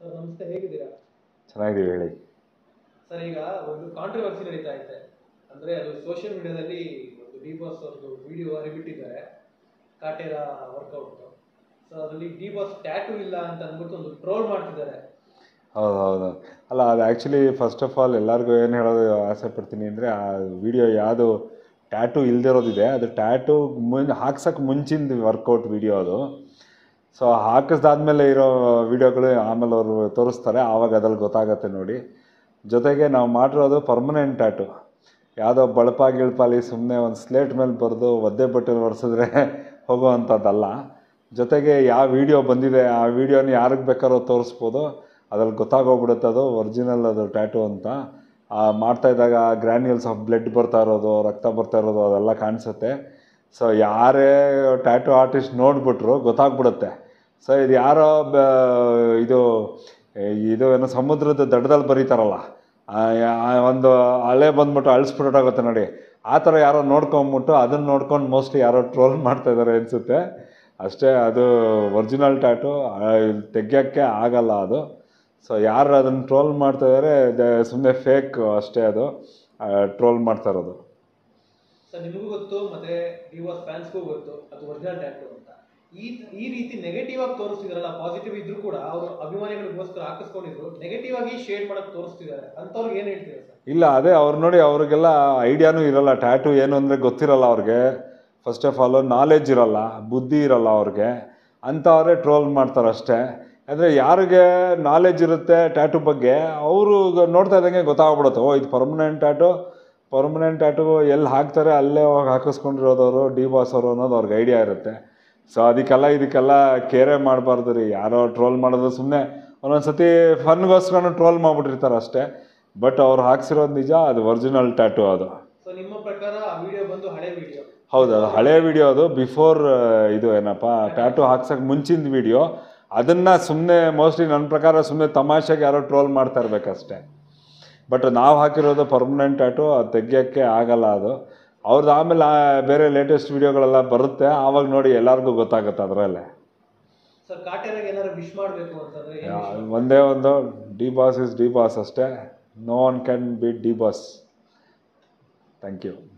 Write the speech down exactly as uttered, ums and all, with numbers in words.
Sir ನಮಸ್ತೆ, ಹೇಗಿದ್ದೀರಾ? ಚೆನ್ನಾಗಿದ್ದೀವಿ, ಹೇಳಿ. ಸರ್, ಈಗ ಒಂದು ಕಾಂಟ್ರವರ್ಸಿ ನಡೀತಾ ಇದೆ. ಅಂದರೆ ಅದು ಸೋಷಿಯಲ್ ಮೀಡಿಯಾದಲ್ಲಿ ಒಂದು ಡಿ ಬಾಸ್ ಅವ್ರದ್ದು ವಿಡಿಯೋ ಹರಿಬಿಟ್ಟಿದ್ದಾರೆ, ಕಾಟೇರ ವರ್ಕೌಟ್. ಸೊ ಅದರಲ್ಲಿ ಡಿ ಬಾಸ್ ಟ್ಯಾಟೂ ಇಲ್ಲ ಅಂತ ಅಂದ್ಬಿಟ್ಟು ಒಂದು ಟ್ರೋಲ್ ಮಾಡ್ತಿದ್ದಾರೆ. ಹೌದು ಹೌದು ಅಲ್ಲ, ಅದು ಆ್ಯಕ್ಚುಲಿ ಫಸ್ಟ್ ಆಫ್ ಆಲ್ ಎಲ್ಲರಿಗೂ ಏನು ಹೇಳೋದು ಆಸೆ ಪಡ್ತೀನಿ ಅಂದರೆ, ಆ ವಿಡಿಯೋ ಯಾವುದು ಟ್ಯಾಟೂ ಇಲ್ದಿರೋದಿದೆ, ಅದು ಟ್ಯಾಟೂ ಮುನ್ ಹಾಕ್ಸೋಕ್ಕೆ ಮುಂಚಿನ ವರ್ಕೌಟ್ ವಿಡಿಯೋ ಅದು. ಸೊ ಹಾಕಿಸ್ದಾದ್ಮೇಲೆ ಇರೋ ವಿಡಿಯೋಗಳು ಆಮೇಲೆ ಅವರು ತೋರಿಸ್ತಾರೆ, ಆವಾಗ ಅದ್ರಲ್ಲಿ ಗೊತ್ತಾಗತ್ತೆ ನೋಡಿ. ಜೊತೆಗೆ ನಾವು ಮಾಡಿರೋದು ಪರ್ಮನೆಂಟ್ ಟ್ಯಾಟು, ಯಾವುದೋ ಬಳಪ ಗಿಳ್ಪಾಲಿ ಸುಮ್ಮನೆ ಒಂದು ಸ್ಲೇಟ್ ಮೇಲೆ ಬರೆದು ಒದ್ದೆ ಬಟ್ಟೆಲಿ ಒರೆಸಿದ್ರೆ ಹೋಗುವಂಥದ್ದಲ್ಲ. ಜೊತೆಗೆ ಯಾವ ವಿಡಿಯೋ ಬಂದಿದೆ ಆ ವಿಡಿಯೋನ ಯಾರಿಗೆ ಬೇಕಾದ್ರೂ ತೋರಿಸ್ಬೋದು, ಅದ್ರಲ್ಲಿ ಗೊತ್ತಾಗೋಗ್ಬಿಡುತ್ತೆ ಅದು ಒರಿಜಿನಲ್ ಅದು ಟ್ಯಾಟೂ ಅಂತ. ಮಾಡ್ತಾಯಿದ್ದಾಗ ಗ್ರ್ಯಾನ್ಯೂಲ್ಸ್ ಆಫ್ ಬ್ಲಡ್ ಬರ್ತಾ ಇರೋದು, ರಕ್ತ ಬರ್ತಾ ಇರೋದು ಅದೆಲ್ಲ ಕಾಣಿಸುತ್ತೆ. ಸೊ ಯಾರೇ ಟ್ಯಾಟೂ ಆರ್ಟಿಸ್ಟ್ ನೋಡಿಬಿಟ್ರು ಗೊತ್ತಾಗ್ಬಿಡುತ್ತೆ. ಸೊ ಇದು ಯಾರೋ ಬ ಇದು ಇದು ಏನೋ ಸಮುದ್ರದ ದಡದಲ್ಲಿ ಬರೀತಾರಲ್ಲ, ಒಂದು ಅಲೆ ಬಂದ್ಬಿಟ್ಟು ಅಳಿಸ್ಬಿಟ್ಟೋಗುತ್ತೆ ನೋಡಿ, ಆ ಥರ ಯಾರೋ ನೋಡ್ಕೊಂಬಿಟ್ಟು ಅದನ್ನು ನೋಡ್ಕೊಂಡು ಮೋಸ್ಟ್ಲಿ ಯಾರೋ ಟ್ರೋಲ್ ಮಾಡ್ತಾಯಿದ್ದಾರೆ ಅನಿಸುತ್ತೆ ಅಷ್ಟೇ. ಅದು ಒರಿಜಿನಲ್ ಟ್ಯಾಟೂ ತೆಗಿಯೋಕ್ಕೆ ಆಗಲ್ಲ ಅದು. ಸೊ ಯಾರು ಅದನ್ನು ಟ್ರೋಲ್ ಮಾಡ್ತಾಯಿದ್ದಾರೆ ಸುಮ್ಮನೆ ಫೇಕ್ ಅಷ್ಟೇ, ಅದು ಟ್ರೋಲ್ ಮಾಡ್ತಾ ಇರೋದು. ಸರ್, ನಿಮಗೂ ಗೊತ್ತು ಮತ್ತು ಡಿ ಬಾಸ್ ಫ್ಯಾನ್ಸ್ಗೂ ಗೊತ್ತು ಅದು ಒರಿಜಿನಲ್ ಟ್ಯಾಟೂ ಅಂತ. ಈ ಈ ರೀತಿ ನೆಗೆಟಿವ್ ಆಗಿ ತೋರಿಸ್ತಿದಾರಲ್ಲ, ಪಾಸಿಟಿವ್ ಇದ್ರೂ ಕೂಡ ಅವರು ಅಭಿಮಾನಿಗಳಿಗೋಸ್ಕರ ಹಾಕಿಸ್ಕೊಂಡಿದ್ರು ನೆಗೆಟಿವ್ ಆಗಿ ಶೇಡ್ ಮಾಡೋಕ್ಕೆ ತೋರಿಸ್ತಿದ್ದಾರೆ, ಅಂಥವ್ರಿಗೆ ಏನು ಹೇಳ್ತೀರಾ ಸರ್? ಇಲ್ಲ, ಅದೇ ಅವ್ರು ನೋಡಿ, ಅವ್ರಿಗೆಲ್ಲ ಐಡಿಯಾನೂ ಇರೋಲ್ಲ, ಟ್ಯಾಟೂ ಏನು ಅಂದರೆ ಗೊತ್ತಿರಲ್ಲ ಅವ್ರಿಗೆ. ಫಸ್ಟ್ ಆಫ್ ಆಲು ನಾಲೆಜ್ ಇರೋಲ್ಲ, ಬುದ್ಧಿ ಇರೋಲ್ಲ ಅವ್ರಿಗೆ, ಅಂಥವರೇ ಟ್ರೋಲ್ ಮಾಡ್ತಾರೆ ಅಷ್ಟೇ. ಅಂದರೆ ಯಾರಿಗೆ ನಾಲೆಜ್ ಇರುತ್ತೆ ಟ್ಯಾಟೂ ಬಗ್ಗೆ, ಅವರು ನೋಡ್ತಾ ಇದ್ದಂಗೆ ಗೊತ್ತಾಗ್ಬಿಡುತ್ತೆ, ಓ ಇದು ಪರ್ಮನೆಂಟ್ ಟ್ಯಾಟೂ, ಪರ್ಮನೆಂಟ್ ಟ್ಯಾಟೂ ಎಲ್ಲಿ ಹಾಕ್ತಾರೆ ಅಲ್ಲೇ ಹೋಗಿ ಹಾಕಿಸ್ಕೊಂಡಿರೋದವರು ಡಿ ಬಾಸ್ ಅವರು ಅನ್ನೋದು ಅವ್ರಿಗೆ ಐಡಿಯಾ ಇರುತ್ತೆ. ಸೊ ಅದಕ್ಕೆಲ್ಲ ಇದಕ್ಕೆಲ್ಲ ಕೇರೇ ಮಾಡಬಾರ್ದು ರೀ. ಯಾರೋ ಟ್ರೋಲ್ ಮಾಡೋದು ಸುಮ್ಮನೆ ಒಂದೊಂದು ಸತಿ ಫನ್ಗೋಸ್ಕರ ಟ್ರೋಲ್ ಮಾಡಿಬಿಟ್ಟಿರ್ತಾರೆ ಅಷ್ಟೇ. ಬಟ್ ಅವ್ರು ಹಾಕ್ಸಿರೋದು ನಿಜ, ಅದು ಒರಿಜಿನಲ್ ಟ್ಯಾಟೂ ಅದು. ಸೊ ನಿಮ್ಮ ಪ್ರಕಾರ ಆ ವಿಡಿಯೋ ಬಂದು ಹಳೆ ವಿಡಿಯೋ? ಹೌದು, ಅದು ಹಳೆ ವಿಡಿಯೋ, ಅದು ಬಿಫೋರ್ ಇದು ಏನಪ್ಪ ಟ್ಯಾಟೂ ಹಾಕ್ಸೋಕ್ಕೆ ಮುಂಚಿನ ವಿಡಿಯೋ. ಅದನ್ನು ಸುಮ್ಮನೆ ಮೋಸ್ಟ್ಲಿ ನನ್ನ ಪ್ರಕಾರ ಸುಮ್ಮನೆ ತಮಾಷೆಗೆ ಯಾರೋ ಟ್ರೋಲ್ ಮಾಡ್ತಾ ಇರಬೇಕಷ್ಟೆ. ಬಟ್ ನಾವು ಹಾಕಿರೋದು ಪರ್ಮನೆಂಟ್ ಟ್ಯಾಟೂ, ಅದು ತೆಗಿಯೋಕ್ಕೆ ಆಗಲ್ಲ ಅದು. ಅವ್ರದ್ದು ಆಮೇಲೆ ಬೇರೆ ಲೇಟೆಸ್ಟ್ ವಿಡಿಯೋಗಳೆಲ್ಲ ಬರುತ್ತೆ, ಆವಾಗ ನೋಡಿ ಎಲ್ಲರಿಗೂ ಗೊತ್ತಾಗುತ್ತೆ ಅದರಲ್ಲೇ. ಸರ್, ಕಾಟೇರಾಗೆ ಏನಾದ್ರು ವಿಶ್ ಮಾಡಬೇಕು ಅಂತಂದರೆ ಒಂದೇ ಒಂದು, D boss is D boss ಅಷ್ಟೇ. No one can beat D boss. Thank you.